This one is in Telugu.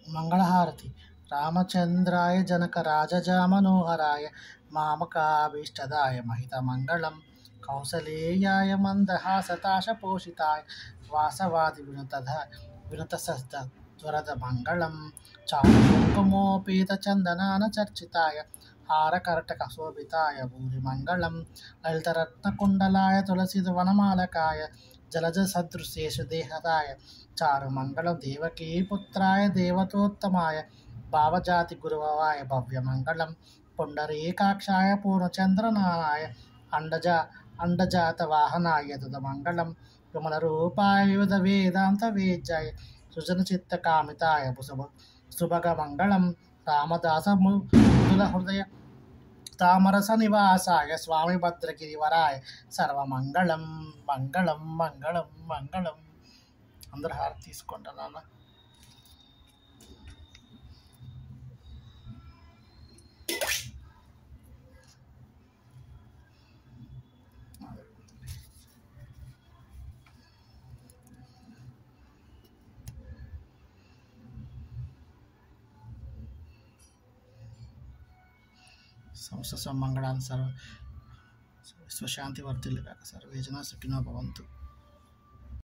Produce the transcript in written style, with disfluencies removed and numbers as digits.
మంగళహారతి. రామచంద్రాయ జనక రాజజా మనోహరాయ మామకాభీష్టదాయ మహితమంగళం కౌసలేయాయ మందహాసతాశపోషితాయ వాసవాది వినుత త్వరద మంగళం చారు కుంకుమోపేత చందనాన చర్చితాయ హారకర్టక శోభితాయ భూరి మంగళం లలితరత్నకుండలాయ తులసి వనమాలకాయ జలజ సదృశేషు దేహదాయ చారు మంగళం దేవకీ పుత్రాయ దేవతోత్తమాయ భావజాతి గురువాయ భవ్యమంగళం పుండరీకాక్షాయ పూర్ణచంద్రనారాయ అండజాత వాహనాయ తుదమంగళం విమలరూపాయ వివిధ వేదాంత వేద్యాయ సుజన చిత్త కామితాయ సుభగ మంగళం రామదాస మృదుల హృదయ తామరస నివాసాయ స్వామి భద్రగిరివరాయ సర్వమంగళం మంగళం మంగళం మంగళం. అందరు హారతి తీసుకుంటున్నాను. సంస్థ మంగళాన్ని సర్వ విశ్వశాంతి వర్ధిల్లు కాక సర్వేజన సుఖినో భవంతు.